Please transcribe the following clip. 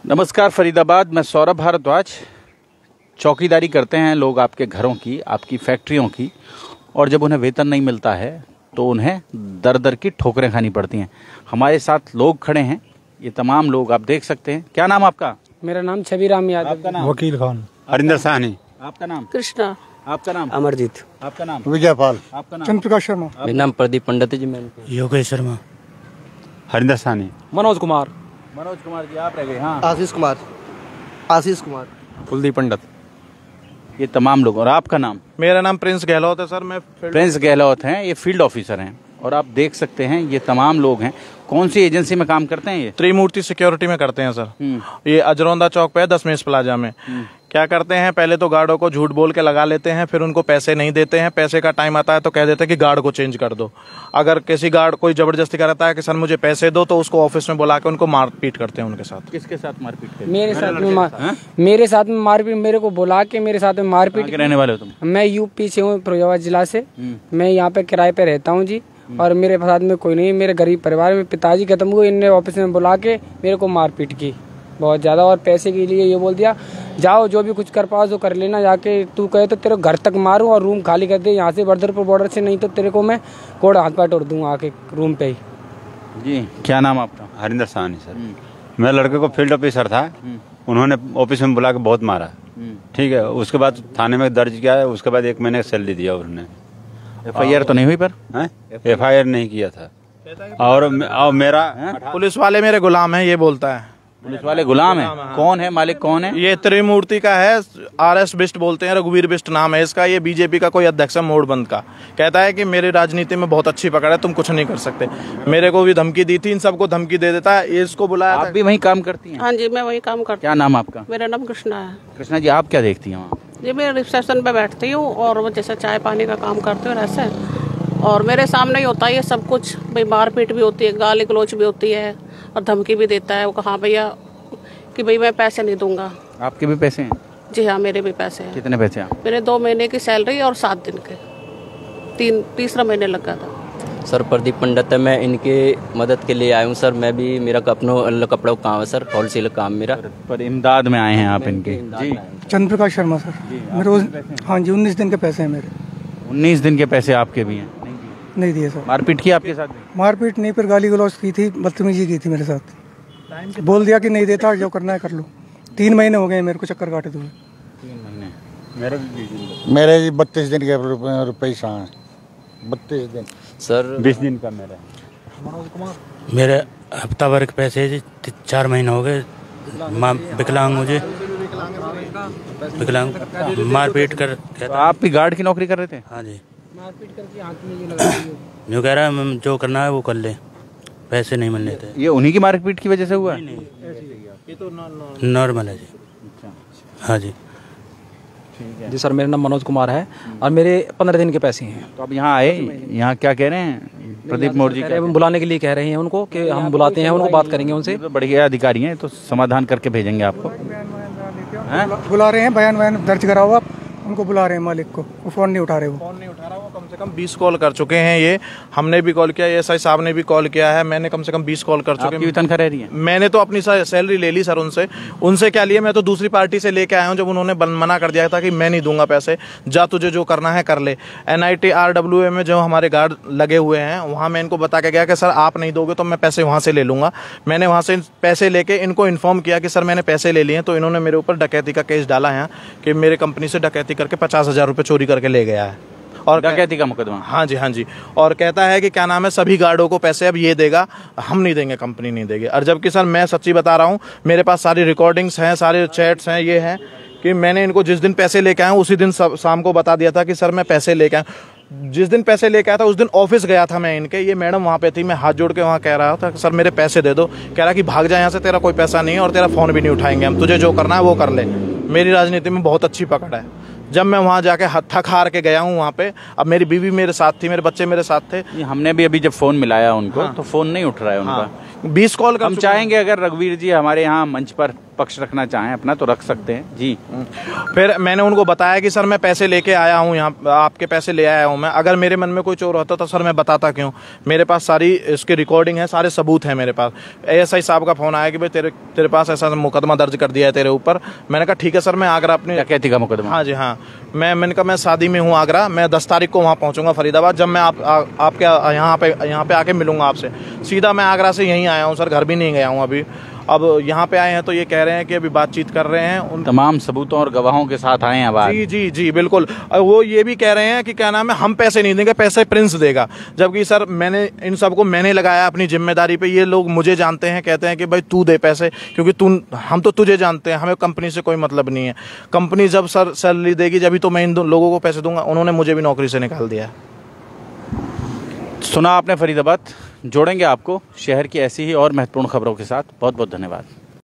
नमस्कार फरीदाबाद, मैं सौरभ भारद्वाज। चौकीदारी करते हैं लोग आपके घरों की, आपकी फैक्ट्रियों की, और जब उन्हें वेतन नहीं मिलता है तो उन्हें दर दर की ठोकरें खानी पड़ती हैं। हमारे साथ लोग खड़े हैं, ये तमाम लोग आप देख सकते हैं। क्या नाम आपका? मेरा नाम छवि राम यादव। आपका नाम? वकील खान। हरिंदर साहनी। आपका नाम? कृष्णा। आपका नाम? अमरजीत। आपका नाम? विजयपाल। आपका नाम? चंद्रप्रकाश शर्मा। मेरा नाम प्रदीप पंडित जी। मैं योगेश शर्मा। हरिंदर साहनी। मनोज कुमार। मनोज कुमार जी आप रह गए। हाँ, आशीष कुमार। आशीष कुमार। कुलदीप पंडित। ये तमाम लोग। और आपका नाम? मेरा नाम प्रिंस गहलोत है सर। मैं प्रिंस गहलोत हैं, ये फील्ड ऑफिसर हैं। और आप देख सकते हैं ये तमाम लोग हैं। कौन सी एजेंसी में काम करते हैं ये? त्रिमूर्ति सिक्योरिटी में करते हैं सर। ये अजरौंदा चौक पे है, 10 मेस प्लाजा में। क्या करते हैं, पहले तो गार्डों को झूठ बोल के लगा लेते हैं, फिर उनको पैसे नहीं देते हैं। पैसे का टाइम आता है तो कह देते हैं कि गार्ड को चेंज कर दो। अगर किसी गार्ड कोई जबरदस्ती करता है कि सर मुझे पैसे दो, तो उसको ऑफिस में बुला के उनको मारपीट करते हैं उनके साथ। किसके साथ मारपीट करते? मेरे साथ में मारपीट, मेरे को बुला के मेरे साथ में मारपीट। रहने वाले हो तुम? मैं यूपी से हूँ, फिरोजाबाद जिला से। मैं यहाँ पे किराए पे रहता हूँ जी। और मेरे साथ में कोई नहीं, मेरे गरीब परिवार में पिताजी खत्म हुए, इनने ऑफिस में बुला के मेरे को मारपीट की बहुत ज़्यादा। और पैसे के लिए ये बोल दिया, जाओ जो भी कुछ कर पाओ तो कर लेना, जाके तू कहे तो तेरे घर तक मारूं और रूम खाली कर दे यहाँ से बर्दरपुर बॉर्डर से, नहीं तो तेरे को मैं कोड़ हाथ पाट तोड़ दूंगा आके रूम पे ही। जी, क्या नाम आपका? हरिंदर साहनी सर। मैं लड़के को फील्ड ऑफिसर था, उन्होंने ऑफिस में बुला के बहुत मारा। ठीक है, उसके बाद थाने में दर्ज किया है। उसके बाद 1 महीने का सैलरी दिया उन्होंने। FIR तो नहीं हुई पर? FIR नहीं किया था। और मेरा पुलिस वाले मेरे गुलाम हैं, ये बोलता है। पुलिस वाले गुलाम है? कौन है मालिक, कौन है? ये त्रिमूर्ति का है, RS बिष्ट बोलते हैं, रघुवीर बिष्ट नाम है इसका। ये बीजेपी का कोई अध्यक्ष है मोड़बंद का। कहता है कि मेरी राजनीति में बहुत अच्छी पकड़ है, तुम कुछ नहीं कर सकते। मेरे को भी धमकी दी थी, इन सबको धमकी दे देता है। इसको बुलाया। आप भी वहीं काम करती हैं? हाँ जी, मैं वही काम करती क्या नाम आपका? मेरा नाम कृष्णा है। कृष्णा जी, आप क्या देखती हैं वहाँ? जी, मैं रिसेप्शन पे बैठती हूँ और वो जैसे चाय पानी का काम करती हूँ ऐसे। और मेरे सामने ही होता है ये सब कुछ। भाई मारपीट भी होती है, गाली गलौच भी होती है, और धमकी भी देता है वो। कहाँ भैया कि भाई मैं पैसे नहीं दूंगा। आपके भी पैसे हैं? जी हाँ, मेरे भी पैसे हैं। कितने पैसे आप? मेरे 2 महीने की सैलरी और 7 दिन के। तीसरा महीने लग गया था। सर प्रदीप पंडित है, मैं इनके मदद के लिए आया हूँ सर। मैं भी, मेरा अपना कपड़ों का काम है सर, होलसेल काम मेरा। पर इमदाद में आए हैं आप इनके? जी। चंद्रप्रकाश शर्मा सर। मेरे हाँ जी 19 दिन के पैसे हैं मेरे। 19 दिन के पैसे आपके भी हैं? नहीं दिए सर। मारपीट की आपके साथ? मारपीट नहीं, पर गाली गलौज की थी, बदतमीजी की थी मेरे साथ। बोल दिया कि नहीं देता, जो करना है कर लो। 3 महीने हो गए मेरे को चक्कर काटे हुए। 3 महीने? मेरे 32 दिन के पैसा है। 32 दिन सर 20 दिन का मेरा। मेरे हफ्ता भर के पैसे जी 4 महीने हो गए। विकलांग मुझे विकलांग मारपीट कर। तो आप भी गार्ड की नौकरी कर रहे थे? हाँ जी। मारपीट करके हाथ में ये लगा दिए। जो कह रहा है जो करना है वो कर ले, पैसे नहीं मिलने थे। ये उन्हीं की मारपीट की वजह से हुआ? ये तो नॉर्मल है जी। हाँ जी। जी सर, मेरा नाम मनोज कुमार है और मेरे 15 दिन के पैसे हैं। तो अब यहाँ आए, यहाँ क्या कह रहे हैं? प्रदीप मोर जी बुलाने के लिए कह रहे हैं उनको कि हम बुलाते हैं, उनको बात करेंगे उनसे। तो बढ़िया अधिकारी हैं, तो समाधान करके भेजेंगे आपको। बुला रहे हैं, बयान दर्ज कराओ आप। उनको बुला रहे हैं मालिक को, वो फ़ोन नहीं उठा रहे। वो कम से कम 20 कॉल कर चुके हैं। ये हमने भी कॉल किया, SI साहब ने भी कॉल किया है। मैंने कम से कम 20 कॉल कर चुके हैं। आपकी तनख्वाह रह रही है? मैंने तो अपनी सैलरी ले ली सर उनसे क्या लिए, मैं तो दूसरी पार्टी से लेके आया हूँ। जब उन्होंने मना कर दिया था कि मैं नहीं दूंगा पैसे, जा तुझे जो करना है कर ले। NIT RWA में जो हमारे गार्ड लगे हुए हैं, वहाँ मैं इनको बता के गया कि सर आप नहीं दोगे तो मैं पैसे वहाँ से ले लूँगा। मैंने वहाँ से पैसे लेके इनको इन्फॉर्म किया कि सर मैंने पैसे ले लिए। तो इन्होंने मेरे ऊपर डकैती का केस डाला है कि मेरे कंपनी से डकैती करके 50,000 रुपये चोरी करके ले गया है। और डकैती का मुकदमा? हाँ जी, हाँ जी। और कहता है कि क्या नाम है, सभी गार्डों को पैसे अब ये देगा, हम नहीं देंगे, कंपनी नहीं देगी। और जबकि सर मैं सच्ची बता रहा हूँ, मेरे पास सारी रिकॉर्डिंग्स हैं, सारे चैट्स हैं। ये हैं कि मैंने इनको जिस दिन पैसे लेके आया हूँ उसी दिन शाम को बता दिया था कि सर मैं पैसे लेके आया। जिस दिन पैसे लेके आया था उस दिन ऑफिस गया था मैं इनके। ये मैडम वहाँ पे थी, मैं हाथ जोड़ के वहाँ कह रहा था सर मेरे पैसे दे दो। कह रहा कि भाग जा यहाँ से, तेरा कोई पैसा नहीं है और तेरा फ़ोन भी नहीं उठाएंगे हम, तुझे जो करना है वो कर ले। मेरी राजनीति में बहुत अच्छी पकड़ है। जब मैं वहाँ जाके थक हार के गया हूँ वहाँ पे, अब मेरी बीवी मेरे साथ थी, मेरे बच्चे मेरे साथ थे। हमने भी अभी जब फ़ोन मिलाया उनको तो फ़ोन नहीं उठ रहा है उनका। 20 कॉल हम चाहेंगे अगर रघुवीर जी हमारे यहाँ मंच पर पक्ष रखना चाहें अपना तो रख सकते हैं जी। फिर मैंने उनको बताया कि सर मैं पैसे लेके आया हूँ, यहाँ आपके पैसे ले आया हूँ मैं। अगर मेरे मन में कोई चोर होता तो सर मैं बताता क्यों? मेरे पास सारी इसकी रिकॉर्डिंग है, सारे सबूत हैं मेरे पास। एएसआई साहब का फोन आया कि भाई तेरे पास ऐसा मुकदमा दर्ज कर दिया है तेरे ऊपर। मैंने कहा ठीक है सर, मैं आगरा अपने डकैती का मुकदमा। हाँ जी हाँ। मैंने कहा मैं शादी में हूँ आगरा, मैं 10 तारीख को वहाँ पहुँचूंगा फरीदाबाद। जब मैं आपके यहाँ पे आके मिलूंगा आपसे। सीधा मैं आगरा से यहीं आया हूँ सर, घर भी नहीं गया हूँ अभी। अब यहाँ पे आए हैं तो ये कह रहे हैं कि अभी बातचीत कर रहे हैं उन तमाम सबूतों और गवाहों के साथ आए हैं अब। जी जी जी बिल्कुल। वो ये भी कह रहे हैं कि क्या नाम है, हम पैसे नहीं देंगे, पैसे प्रिंस देगा। जबकि सर मैंने इन सबको मैंने लगाया अपनी जिम्मेदारी पे। ये लोग मुझे जानते हैं, कहते हैं कि भाई तू दे पैसे, क्योंकि हम तो तुझे जानते हैं, हमें कंपनी से कोई मतलब नहीं है। कंपनी जब सर सैलरी देगी जब तो मैं इन लोगों को पैसे दूंगा। उन्होंने मुझे भी नौकरी से निकाल दिया। सुना आपने फरीदाबाद। जोड़ेंगे आपको शहर की ऐसी ही और महत्वपूर्ण खबरों के साथ। बहुत बहुत धन्यवाद।